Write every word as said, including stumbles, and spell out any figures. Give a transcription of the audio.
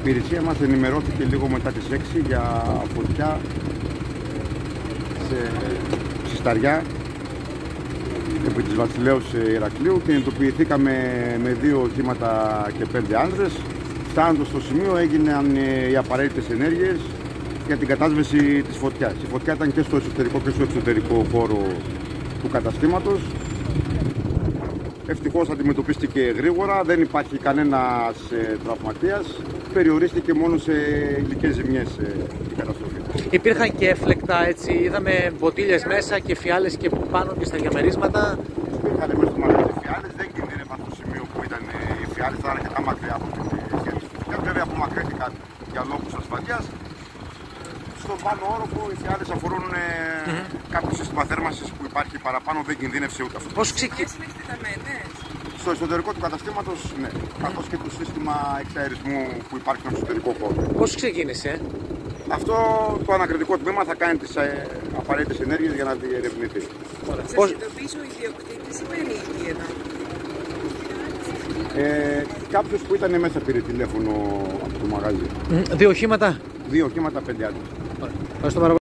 υπηρεσία μας ενημερώθηκε λίγο μετά τις έξι για φωτιά σε Ψισταριά επί της Βασιλέως Ηρακλείου. Κινητοποιηθήκαμε με δύο οχήματα και πέντε άνδρες. Φτάνοντας στο σημείο έγιναν οι απαραίτητες ενέργειες για την κατάσβεση της φωτιάς. Η φωτιά ήταν και στο εσωτερικό και στο εξωτερικό χώρο του καταστήματος. Ευτυχώς αντιμετωπίστηκε γρήγορα, δεν υπάρχει κανένας ε, τραυματίας. Περιορίστηκε μόνο σε υλικές ζημιές ε, η καταστροφή. Υπήρχαν και έφλεκτα, έτσι, είδαμε μποτίλιες μέσα και φιάλες και πάνω και στα διαμερίσματα. Υπήρχαν μέσα στο μαγαζί φιάλες, δεν κινδύνευαν στο σημείο που ήταν οι φιάλες, θα ήταν αρκετά μακριά από την σχέση του φωτιά. Βέβαια απομακρύνθηκαν για λόγους ασφαλείας. Στον πάνω όροφο οι φιάλες αφορούν ε, mm-hmm. κάποιο σύστημα θέρμανσης που υπάρχει παραπάνω, δεν κινδύνευσε ούτε αυτό. Πώς ξεκίνησε? Στο εσωτερικό του καταστήματος, ναι, mm-hmm. καθώς και το σύστημα εξαερισμού που υπάρχει στον εσωτερικό χώρο. Πώς ξεκίνησε? Αυτό το ανακριτικό τμήμα θα κάνει τις ε, απαραίτητες ενέργειες για να διερευνηθεί. Σας Πώς... ειδοποίησε ο ιδιοκτήτης ή μένει εκεί εδώ? Ε, κάποιος που ήταν μέσα πήρε τηλέφωνο από το μαγαζί. Mm, δύο οχήματα? Δύο οχήματα, πέντε άτομα. Ευχαριστώ πάρα πολύ.